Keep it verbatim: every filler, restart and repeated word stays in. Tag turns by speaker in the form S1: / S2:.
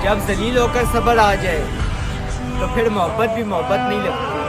S1: जब जलील होकर सब्र आ जाए तो फिर मोहब्बत भी मोहब्बत नहीं लगती।